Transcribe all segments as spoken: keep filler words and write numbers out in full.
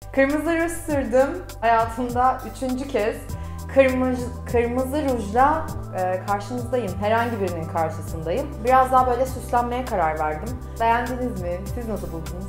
Kırmızı ruj sürdüm. Hayatımda üçüncü kez kırmızı, kırmızı rujla e, karşınızdayım. Herhangi birinin karşısındayım. Biraz daha böyle süslenmeye karar verdim. Beğendiniz mi? Siz nasıl buldunuz?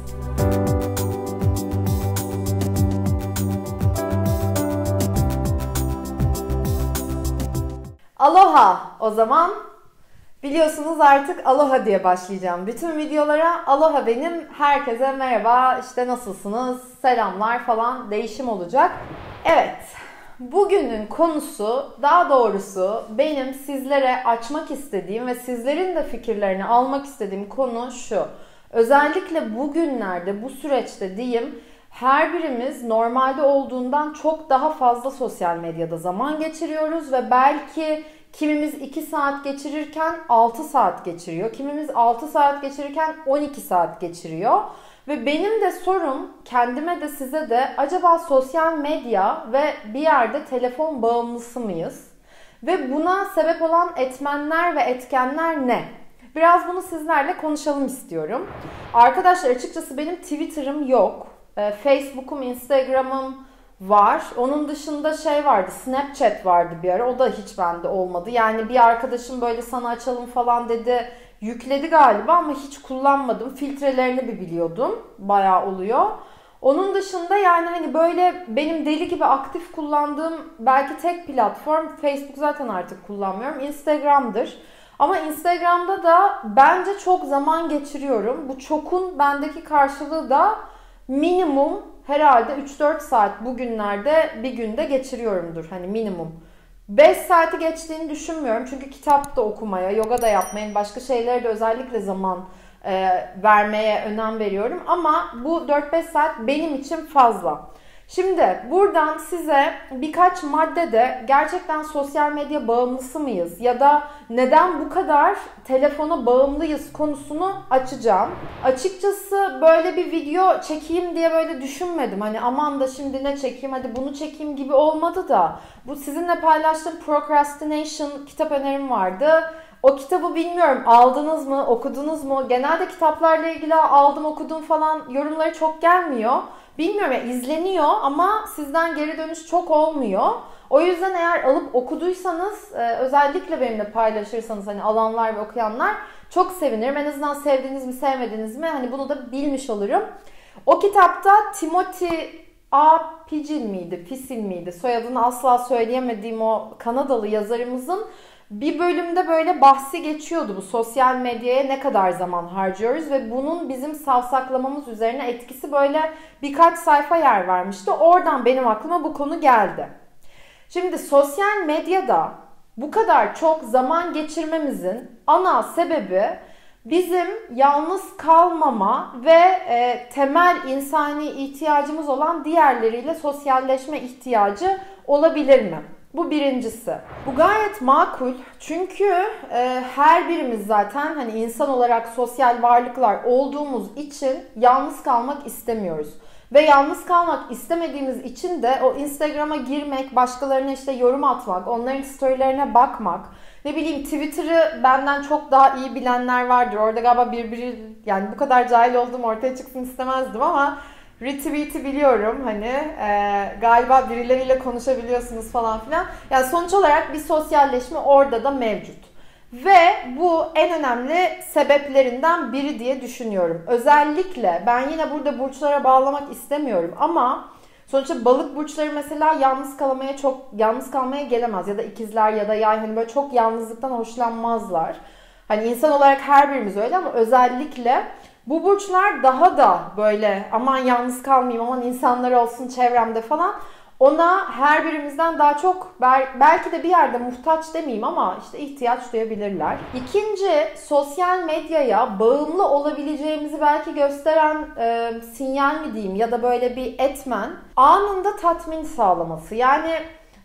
Aloha o zaman. Biliyorsunuz artık Aloha diye başlayacağım bütün videolara. Aloha benim, herkese merhaba, işte nasılsınız, selamlar falan değişim olacak. Evet, bugünün konusu, daha doğrusu benim sizlere açmak istediğim ve sizlerin de fikirlerini almak istediğim konu şu. Özellikle bugünlerde, bu süreçte diyeyim, her birimiz normalde olduğundan çok daha fazla sosyal medyada zaman geçiriyoruz ve belki kimimiz iki saat geçirirken altı saat geçiriyor. Kimimiz altı saat geçirirken on iki saat geçiriyor. Ve benim de sorum kendime de size de, acaba sosyal medya ve bir yerde telefon bağımlısı mıyız? Ve buna sebep olan etmenler ve etkenler ne? Biraz bunu sizlerle konuşalım istiyorum. Arkadaşlar açıkçası benim Twitter'ım yok. Facebook'um, Instagram'ım var. Onun dışında şey vardı, Snapchat vardı bir ara. O da hiç bende olmadı. Yani bir arkadaşım böyle sana açalım falan dedi. Yükledi galiba ama hiç kullanmadım. Filtrelerini bir biliyordum. Bayağı oluyor. Onun dışında yani hani böyle benim deli gibi aktif kullandığım belki tek platform, Facebook zaten artık kullanmıyorum, Instagram'dır. Ama Instagram'da da bence çok zaman geçiriyorum. Bu çokun bendeki karşılığı da minimum herhalde üç dört saat bugünlerde bir günde geçiriyorumdur. Hani minimum. beş saati geçtiğini düşünmüyorum. Çünkü kitap da okumaya, yoga da yapmaya, başka şeylere de özellikle zaman e, vermeye önem veriyorum. Ama bu dört beş saat benim için fazla. Şimdi buradan size birkaç maddede gerçekten sosyal medya bağımlısı mıyız ya da neden bu kadar telefona bağımlıyız konusunu açacağım. Açıkçası böyle bir video çekeyim diye böyle düşünmedim. Hani aman da şimdi ne çekeyim, hadi bunu çekeyim gibi olmadı da. Bu sizinle paylaştığım Procrastination kitap önerim vardı. O kitabı bilmiyorum aldınız mı, okudunuz mu? Genelde kitaplarla ilgili aldım, okudum falan yorumları çok gelmiyor. Bilmiyorum ya, izleniyor ama sizden geri dönüş çok olmuyor. O yüzden eğer alıp okuduysanız özellikle benimle paylaşırsanız hani alanlar ve okuyanlar çok sevinirim. En azından sevdiniz mi sevmediniz mi hani bunu da bilmiş olurum. O kitapta Timothy A. Picil miydi, Pisil miydi? Soyadını asla söyleyemediğim o Kanadalı yazarımızın bir bölümde böyle bahsi geçiyordu, bu sosyal medyaya ne kadar zaman harcıyoruz ve bunun bizim savsaklamamız üzerine etkisi, böyle birkaç sayfa yer vermişti. Oradan benim aklıma bu konu geldi. Şimdi sosyal medyada bu kadar çok zaman geçirmemizin ana sebebi bizim yalnız kalmama ve e, temel insani ihtiyacımız olan diğerleriyle sosyalleşme ihtiyacı olabilir mi? Bu birincisi. Bu gayet makul çünkü e, her birimiz zaten hani insan olarak sosyal varlıklar olduğumuz için yalnız kalmak istemiyoruz. Ve yalnız kalmak istemediğimiz için de o Instagram'a girmek, başkalarına işte yorum atmak, onların storylerine bakmak, ne bileyim Twitter'ı benden çok daha iyi bilenler vardır. Orada galiba birbiri, yani bu kadar cahil olduğum ortaya çıksın istemezdim ama retweet'i biliyorum hani e, galiba birileriyle konuşabiliyorsunuz falan filan. Yani sonuç olarak bir sosyalleşme orada da mevcut. Ve bu en önemli sebeplerinden biri diye düşünüyorum. Özellikle ben yine burada burçlara bağlamak istemiyorum ama sonuçta balık burçları mesela yalnız kalmaya çok yalnız kalmaya gelemez ya da ikizler ya da yay hani böyle çok yalnızlıktan hoşlanmazlar. Hani insan olarak her birimiz öyle ama özellikle bu burçlar daha da böyle aman yalnız kalmayayım, aman insanlar olsun çevremde falan. Ona her birimizden daha çok belki de bir yerde muhtaç demeyeyim ama işte ihtiyaç duyabilirler. İkinci, sosyal medyaya bağımlı olabileceğimizi belki gösteren e, sinyal mi diyeyim ya da böyle bir etmen, anında tatmin sağlaması. Yani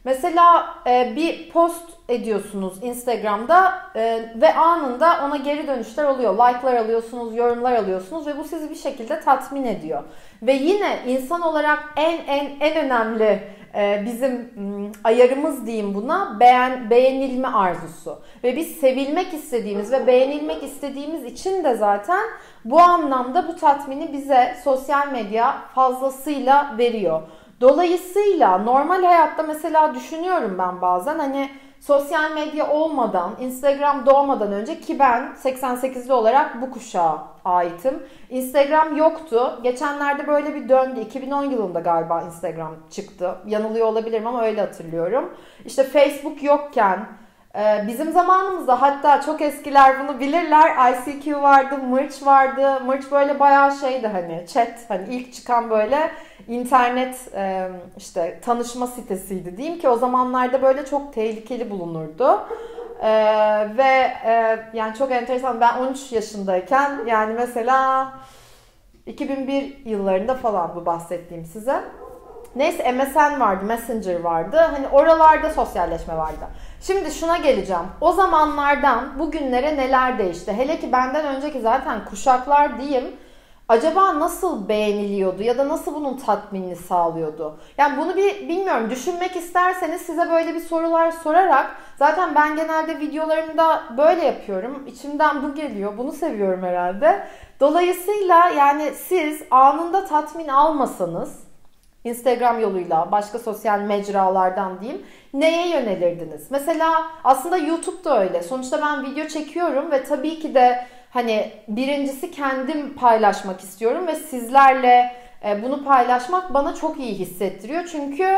Mesela e, bir post ediyorsunuz Instagram'da e, ve anında ona geri dönüşler oluyor. Like'lar alıyorsunuz, yorumlar alıyorsunuz ve bu sizi bir şekilde tatmin ediyor. Ve yine insan olarak en en en önemli e, bizim m, ayarımız diyeyim buna, beğen, beğenilme arzusu. Ve biz sevilmek istediğimiz ve beğenilmek istediğimiz için de zaten bu anlamda bu tatmini bize sosyal medya fazlasıyla veriyor. Dolayısıyla normal hayatta mesela düşünüyorum ben bazen, hani sosyal medya olmadan, Instagram doğmadan önce, ki ben seksen sekizli olarak bu kuşağa aitim. Instagram yoktu. Geçenlerde böyle bir döndü. iki bin on yılında galiba Instagram çıktı. Yanılıyor olabilirim ama öyle hatırlıyorum. İşte Facebook yokken, bizim zamanımızda, hatta çok eskiler bunu bilirler, I C Q vardı, Mırç vardı. Mırç böyle bayağı şeydi, hani chat, hani ilk çıkan böyle internet işte tanışma sitesiydi diyeyim, ki o zamanlarda böyle çok tehlikeli bulunurdu. Ve yani çok enteresan, ben on üç yaşındayken, yani mesela iki bin bir yıllarında falan bu bahsettiğim size. Neyse, M S N vardı, Messenger vardı. Hani oralarda sosyalleşme vardı. Şimdi şuna geleceğim. O zamanlardan bugünlere neler değişti? Hele ki benden önceki zaten kuşaklar diyeyim. Acaba nasıl beğeniliyordu ya da nasıl bunun tatminini sağlıyordu? Yani bunu bir bilmiyorum. Düşünmek isterseniz size böyle bir sorular sorarak, zaten ben genelde videolarımda böyle yapıyorum. İçimden bu geliyor. Bunu seviyorum herhalde. Dolayısıyla yani siz anında tatmin almasanız, Instagram yoluyla, başka sosyal mecralardan diyeyim, neye yönelirdiniz? Mesela aslında YouTube da öyle. Sonuçta ben video çekiyorum ve tabii ki de hani birincisi kendim paylaşmak istiyorum ve sizlerle bunu paylaşmak bana çok iyi hissettiriyor. Çünkü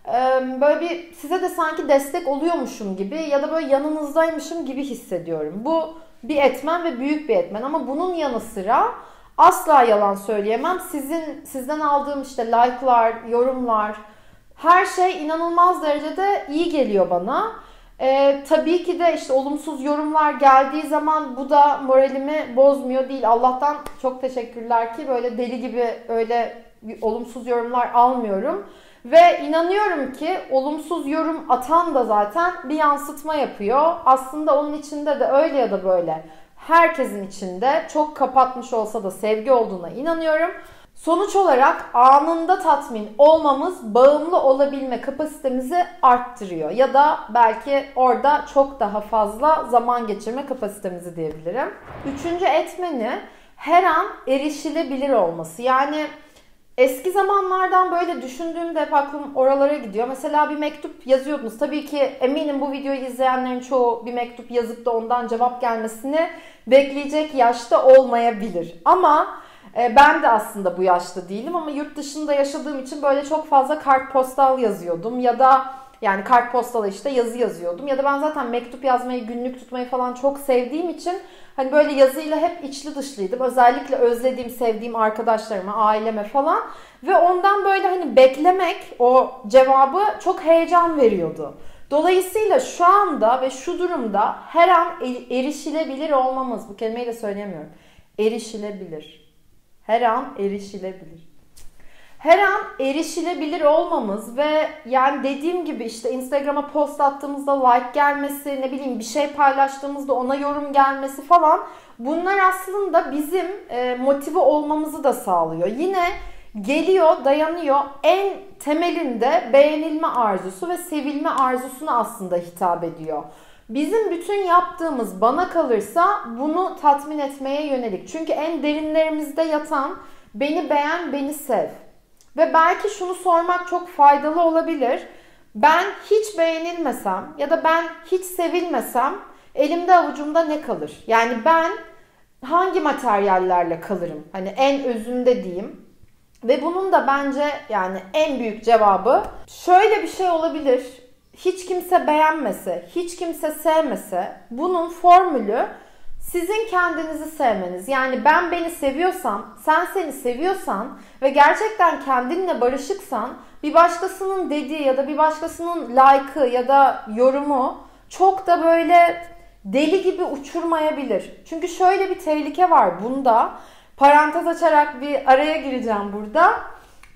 böyle bir size de sanki destek oluyormuşum gibi ya da böyle yanınızdaymışım gibi hissediyorum. Bu bir etmen ve büyük bir etmen, ama bunun yanı sıra asla yalan söyleyemem, sizin sizden aldığım işte like'lar, yorumlar, her şey inanılmaz derecede iyi geliyor bana. Ee, tabii ki de işte olumsuz yorumlar geldiği zaman bu da moralimi bozmuyor değil. Allah'tan çok teşekkürler ki böyle deli gibi öyle olumsuz yorumlar almıyorum. Ve inanıyorum ki olumsuz yorum atan da zaten bir yansıtma yapıyor. Aslında onun içinde de öyle ya da böyle, herkesin içinde çok kapatmış olsa da sevgi olduğuna inanıyorum. Sonuç olarak anında tatmin olmamız bağımlı olabilme kapasitemizi arttırıyor. Ya da belki orada çok daha fazla zaman geçirme kapasitemizi diyebilirim. Üçüncü etmeni her an erişilebilir olması. Yani eski zamanlardan böyle düşündüğümde hep aklım oralara gidiyor. Mesela bir mektup yazıyordunuz. Tabii ki eminim bu videoyu izleyenlerin çoğu bir mektup yazıp da ondan cevap gelmesini bekleyecek yaşta olmayabilir. Ama e, ben de aslında bu yaşta değilim, ama yurt dışında yaşadığım için böyle çok fazla kartpostal yazıyordum. Ya da yani kartpostala işte yazı yazıyordum. Ya da ben zaten mektup yazmayı, günlük tutmayı falan çok sevdiğim için hani böyle yazıyla hep içli dışlıydım. Özellikle özlediğim, sevdiğim arkadaşlarıma, aileme falan. Ve ondan böyle hani beklemek o cevabı çok heyecan veriyordu. Dolayısıyla şu anda ve şu durumda her an erişilebilir olmamız, bu kelimeyi de söyleyemiyorum. Erişilebilir. Her an erişilebilir. Her an erişilebilir olmamız ve yani dediğim gibi işte Instagram'a post attığımızda like gelmesi, ne bileyim bir şey paylaştığımızda ona yorum gelmesi falan, bunlar aslında bizim e, motive olmamızı da sağlıyor. Yine geliyor, dayanıyor, en temelinde beğenilme arzusu ve sevilme arzusuna aslında hitap ediyor. Bizim bütün yaptığımız, bana kalırsa, bunu tatmin etmeye yönelik. Çünkü en derinlerimizde yatan beni beğen, beni sev. Ve belki şunu sormak çok faydalı olabilir. Ben hiç beğenilmesem ya da ben hiç sevilmesem elimde avucumda ne kalır? Yani ben hangi materyallerle kalırım? Hani en özünde diyeyim. Ve bunun da bence yani en büyük cevabı şöyle bir şey olabilir. Hiç kimse beğenmese, hiç kimse sevmese, bunun formülü sizin kendinizi sevmeniz. Yani ben beni seviyorsam, sen seni seviyorsan ve gerçekten kendinle barışıksan, bir başkasının dediği ya da bir başkasının like'ı ya da yorumu çok da böyle deli gibi uçurmayabilir. Çünkü şöyle bir tehlike var bunda. Parantez açarak bir araya gireceğim burada.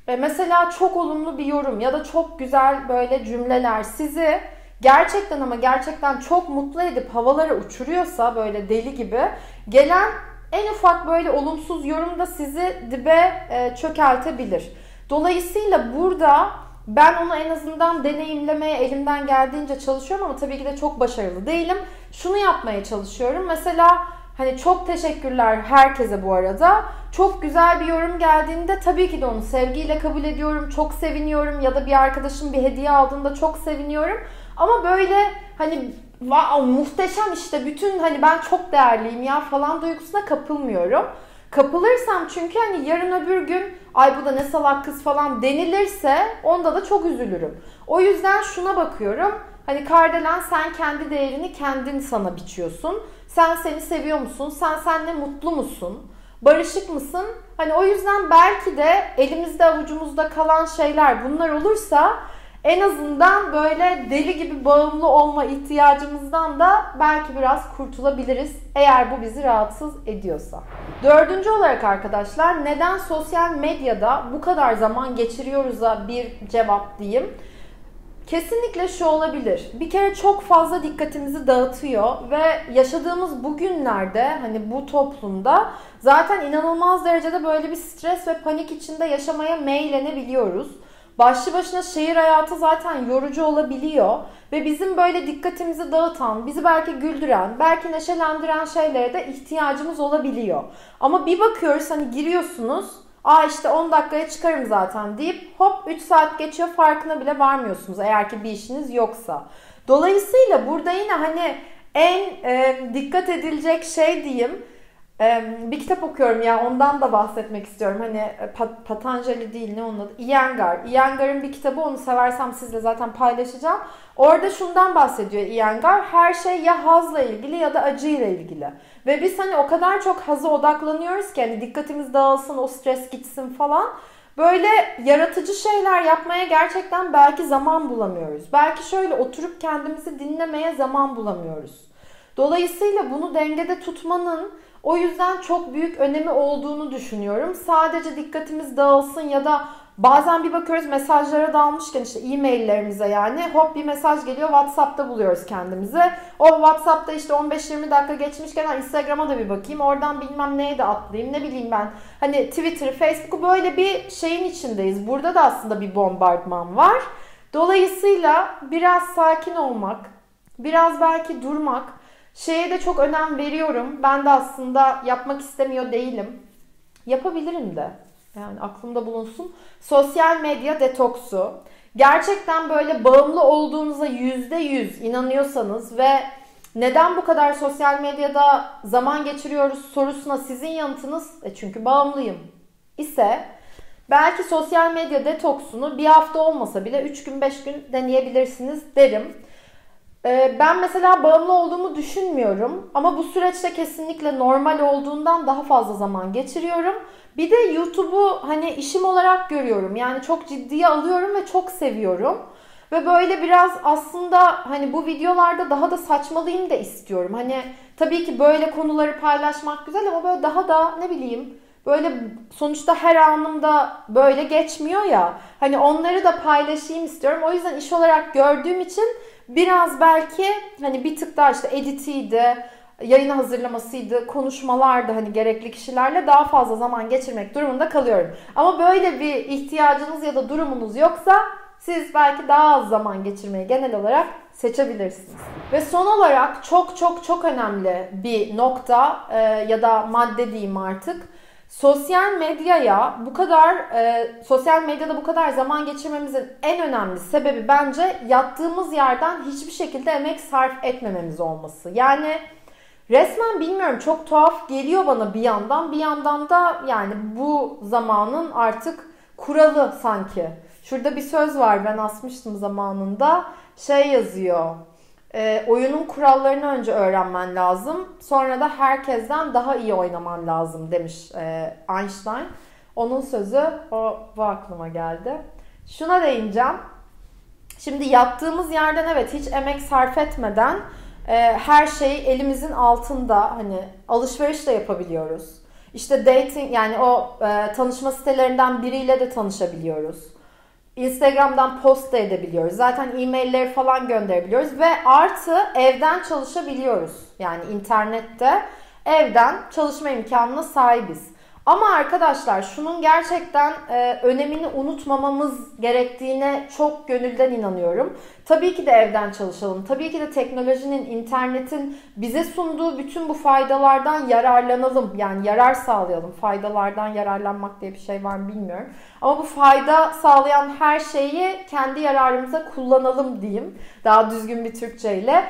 E, mesela çok olumlu bir yorum ya da çok güzel böyle cümleler sizi gerçekten ama gerçekten çok mutlu edip havalara uçuruyorsa, böyle deli gibi, gelen en ufak böyle olumsuz yorum da sizi dibe e, çökeltebilir. Dolayısıyla burada ben onu en azından deneyimlemeye elimden geldiğince çalışıyorum ama tabii ki de çok başarılı değilim. Şunu yapmaya çalışıyorum. Mesela hani çok teşekkürler herkese bu arada. Çok güzel bir yorum geldiğinde tabii ki de onu sevgiyle kabul ediyorum. Çok seviniyorum ya da bir arkadaşım bir hediye aldığında çok seviniyorum. Ama böyle hani wow, muhteşem işte bütün hani ben çok değerliyim ya falan duygusuna kapılmıyorum. Kapılırsam çünkü hani yarın öbür gün ay bu da ne salak kız falan denilirse onda da çok üzülürüm. O yüzden şuna bakıyorum. Hani Kardelen, sen kendi değerini kendin sana biçiyorsun. Sen seni seviyor musun? Sen seninle mutlu musun? Barışık mısın? Hani o yüzden belki de elimizde avucumuzda kalan şeyler bunlar olursa en azından böyle deli gibi bağımlı olma ihtiyacımızdan da belki biraz kurtulabiliriz. Eğer bu bizi rahatsız ediyorsa. Dördüncü olarak arkadaşlar, neden sosyal medyada bu kadar zaman geçiriyoruz'a bir cevap diyeyim. Kesinlikle şu olabilir. Bir kere çok fazla dikkatimizi dağıtıyor ve yaşadığımız bugünlerde hani bu toplumda zaten inanılmaz derecede böyle bir stres ve panik içinde yaşamaya meylenebiliyoruz. Başlı başına şehir hayatı zaten yorucu olabiliyor ve bizim böyle dikkatimizi dağıtan, bizi belki güldüren, belki neşelendiren şeylere de ihtiyacımız olabiliyor. Ama bir bakıyoruz hani giriyorsunuz, aa işte on dakikaya çıkarım zaten deyip hop üç saat geçiyor, farkına bile varmıyorsunuz eğer ki bir işiniz yoksa. Dolayısıyla burada yine hani en e, dikkat edilecek şey diyeyim, e, bir kitap okuyorum ya, ondan da bahsetmek istiyorum. Hani Pat- Patanjali değil, ne onun adı? Iyengar. Iyengar'ın bir kitabı, onu seversem sizle zaten paylaşacağım. Orada şundan bahsediyor Iyengar. Her şey ya hazla ilgili ya da acıyla ilgili. Ve biz hani o kadar çok haza odaklanıyoruz ki hani dikkatimiz dağılsın, o stres gitsin falan. Böyle yaratıcı şeyler yapmaya gerçekten belki zaman bulamıyoruz. Belki şöyle oturup kendimizi dinlemeye zaman bulamıyoruz. Dolayısıyla bunu dengede tutmanın o yüzden çok büyük önemi olduğunu düşünüyorum. Sadece dikkatimiz dağılsın ya da bazen bir bakıyoruz mesajlara dalmışken işte e-maillerimize, yani hop bir mesaj geliyor, WhatsApp'ta buluyoruz kendimizi. O WhatsApp'ta işte on beş yirmi dakika geçmişken Instagram'a da bir bakayım, oradan bilmem neye de atlayayım, ne bileyim ben. Hani Twitter'ı, Facebook'u, böyle bir şeyin içindeyiz. Burada da aslında bir bombardıman var. Dolayısıyla biraz sakin olmak, biraz belki durmak, şeye de çok önem veriyorum. Ben de aslında yapmak istemiyor değilim. Yapabilirim de. Yani aklımda bulunsun. Sosyal medya detoksu. Gerçekten böyle bağımlı olduğunuza yüzde yüz inanıyorsanız ve neden bu kadar sosyal medyada zaman geçiriyoruz sorusuna sizin yanıtınız e çünkü bağımlıyım ise belki sosyal medya detoksunu bir hafta olmasa bile üç gün beş gün deneyebilirsiniz derim. Ben mesela bağımlı olduğumu düşünmüyorum ama bu süreçte kesinlikle normal olduğundan daha fazla zaman geçiriyorum. Bir de YouTube'u hani işim olarak görüyorum. Yani çok ciddiye alıyorum ve çok seviyorum. Ve böyle biraz aslında hani bu videolarda daha da saçmalayayım da istiyorum. Hani tabii ki böyle konuları paylaşmak güzel ama böyle daha da ne bileyim, böyle sonuçta her anımda böyle geçmiyor ya. Hani onları da paylaşayım istiyorum. O yüzden iş olarak gördüğüm için biraz belki hani bir tık daha işte editiydi, yayını hazırlamasıydı, konuşmalardı, hani gerekli kişilerle daha fazla zaman geçirmek durumunda kalıyorum. Ama böyle bir ihtiyacınız ya da durumunuz yoksa siz belki daha az zaman geçirmeyi genel olarak seçebilirsiniz. Ve son olarak çok çok çok önemli bir nokta e, ya da madde diyeyim artık. Sosyal medyaya bu kadar, e, sosyal medyada bu kadar zaman geçirmemizin en önemli sebebi bence yattığımız yerden hiçbir şekilde emek sarf etmememiz olması. Yani resmen bilmiyorum, çok tuhaf geliyor bana bir yandan. Bir yandan da yani bu zamanın artık kuralı sanki. Şurada bir söz var, ben asmıştım zamanında. Şey yazıyor. E, oyunun kurallarını önce öğrenmen lazım. Sonra da herkesten daha iyi oynaman lazım demiş e, Einstein. Onun sözü o, bu aklıma geldi. Şuna değineceğim. Şimdi yattığımız yerden evet hiç emek sarf etmeden e, her şey elimizin altında, hani alışveriş de yapabiliyoruz. İşte dating, yani o e, tanışma sitelerinden biriyle de tanışabiliyoruz. Instagram'dan post da edebiliyoruz. Zaten e-mailleri falan gönderebiliyoruz ve artı evden çalışabiliyoruz. Yani internette evden çalışma imkanına sahibiz. Ama arkadaşlar şunun gerçekten e, önemini unutmamamız gerektiğine çok gönülden inanıyorum. Tabii ki de evden çalışalım. Tabii ki de teknolojinin, internetin bize sunduğu bütün bu faydalardan yararlanalım. Yani yarar sağlayalım. Faydalardan yararlanmak diye bir şey var mı bilmiyorum. Ama bu fayda sağlayan her şeyi kendi yararımıza kullanalım diyeyim. Daha düzgün bir Türkçeyle.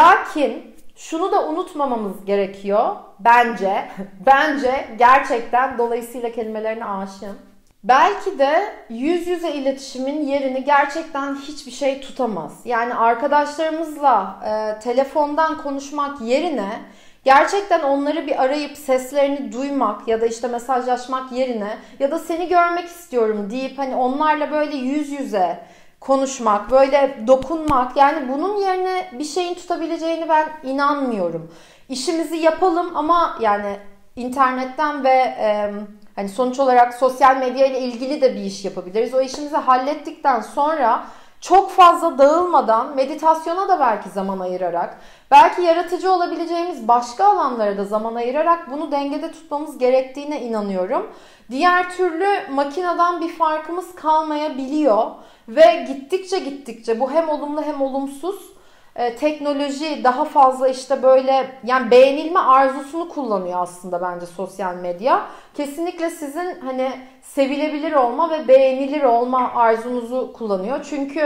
Lakin şunu da unutmamamız gerekiyor. Bence, bence gerçekten dolayısıyla kelimelerine aşığım. Belki de yüz yüze iletişimin yerini gerçekten hiçbir şey tutamaz. Yani arkadaşlarımızla e, telefondan konuşmak yerine gerçekten onları bir arayıp seslerini duymak ya da işte mesajlaşmak yerine ya da seni görmek istiyorum deyip hani onlarla böyle yüz yüze konuşmak, böyle dokunmak, yani bunun yerine bir şeyin tutabileceğini ben inanmıyorum. İşimizi yapalım ama yani internetten ve e, hani sonuç olarak sosyal medya ile ilgili de bir iş yapabiliriz. O işimizi hallettikten sonra çok fazla dağılmadan meditasyona da belki zaman ayırarak, belki yaratıcı olabileceğimiz başka alanlara da zaman ayırarak bunu dengede tutmamız gerektiğine inanıyorum. Diğer türlü makineden bir farkımız kalmayabiliyor ve gittikçe gittikçe bu hem olumlu hem olumsuz e, teknoloji daha fazla işte böyle yani beğenilme arzusunu kullanıyor aslında bence sosyal medya. Kesinlikle sizin hani sevilebilir olma ve beğenilir olma arzunuzu kullanıyor. Çünkü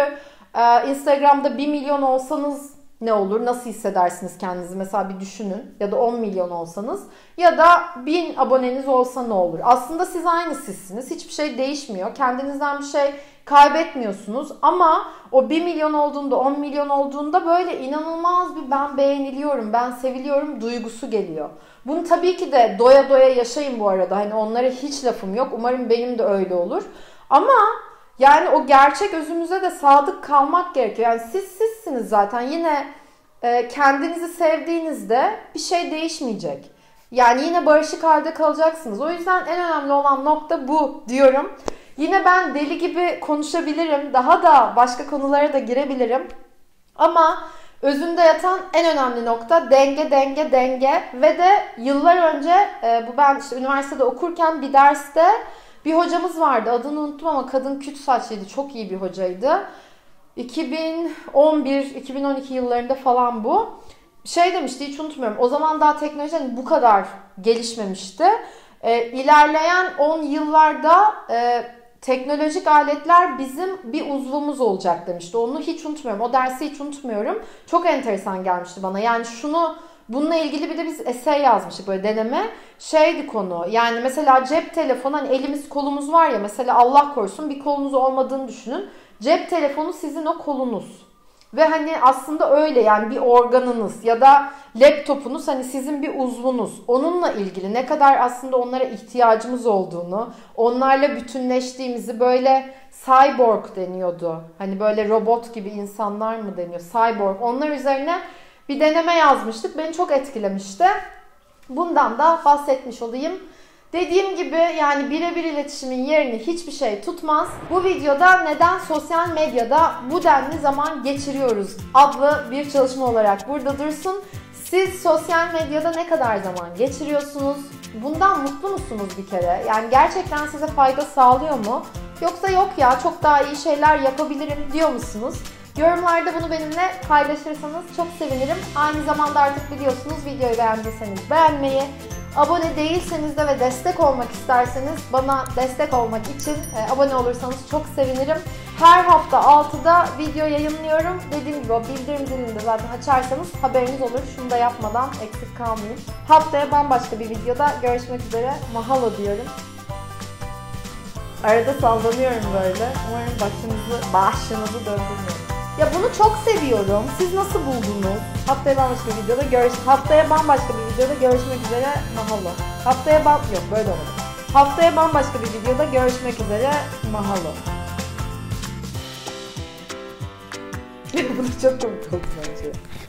e, Instagram'da bir milyon olsanız ne olur? Nasıl hissedersiniz kendinizi? Mesela bir düşünün. Ya da on milyon olsanız. Ya da bin aboneniz olsa ne olur? Aslında siz aynı sizsiniz. Hiçbir şey değişmiyor. Kendinizden bir şey kaybetmiyorsunuz. Ama o bir milyon olduğunda, on milyon olduğunda böyle inanılmaz bir ben beğeniliyorum, ben seviliyorum duygusu geliyor. Bunu tabii ki de doya doya yaşayın bu arada. Hani onlara hiç lafım yok. Umarım benim de öyle olur. Ama yani o gerçek özümüze de sadık kalmak gerekiyor. Yani siz sizsiniz zaten. Yine e, kendinizi sevdiğinizde bir şey değişmeyecek. Yani yine barışık halde kalacaksınız. O yüzden en önemli olan nokta bu diyorum. Yine ben deli gibi konuşabilirim. Daha da başka konulara da girebilirim. Ama özünde yatan en önemli nokta denge, denge, denge. Ve de yıllar önce e, bu ben işte üniversitede okurken bir derste bir hocamız vardı. Adını unuttum ama kadın küt saçlıydı. Çok iyi bir hocaydı. iki bin on bir iki bin on iki yıllarında falan bu. Şey demişti, hiç unutmuyorum. O zaman daha teknoloji hani bu kadar gelişmemişti. E, ilerleyen on yıllarda e, teknolojik aletler bizim bir uzvumuz olacak demişti. Onu hiç unutmuyorum. O dersi hiç unutmuyorum. Çok enteresan gelmişti bana. Yani şunu, bununla ilgili bir de biz essay yazmıştık, böyle deneme. Şeydi konu, yani mesela cep telefonu, hani elimiz kolumuz var ya, mesela Allah korusun bir kolunuz olmadığını düşünün. Cep telefonu sizin o kolunuz. Ve hani aslında öyle, yani bir organınız ya da laptopunuz hani sizin bir uzvunuz. Onunla ilgili ne kadar aslında onlara ihtiyacımız olduğunu, onlarla bütünleştiğimizi, böyle cyborg deniyordu. Hani böyle robot gibi insanlar mı deniyor? Cyborg. Onlar üzerine bir deneme yazmıştık. Beni çok etkilemişti. Bundan da bahsetmiş olayım. Dediğim gibi yani birebir iletişimin yerini hiçbir şey tutmaz. Bu videoda neden sosyal medyada bu denli zaman geçiriyoruz adlı bir çalışma olarak burada dursun. Siz sosyal medyada ne kadar zaman geçiriyorsunuz? Bundan mutlu musunuz bir kere? Yani gerçekten size fayda sağlıyor mu? Yoksa yok ya çok daha iyi şeyler yapabilirim diyor musunuz? Yorumlarda bunu benimle paylaşırsanız çok sevinirim. Aynı zamanda artık biliyorsunuz, videoyu beğendiyseniz beğenmeyi, abone değilseniz de ve destek olmak isterseniz bana destek olmak için e, abone olursanız çok sevinirim. Her hafta altıda video yayınlıyorum. Dediğim gibi o bildirim zilini de zaten açarsanız haberiniz olur. Şunu da yapmadan eksik kalmayayım. Haftaya bambaşka bir videoda görüşmek üzere. Mahalo diyorum. Arada sallanıyorum böyle. Umarım başınızı, başınızı döndürmüyorum. Ya bunu çok seviyorum. Siz nasıl buldunuz? Haftaya bambaşka bir videoda görüş Haftaya bambaşka bir videoda görüşmek üzere. Mahalo. Haftaya bam yok böyle olmadı. Haftaya bambaşka bir videoda görüşmek üzere. Mahalo. Bu çok komik oldu bence.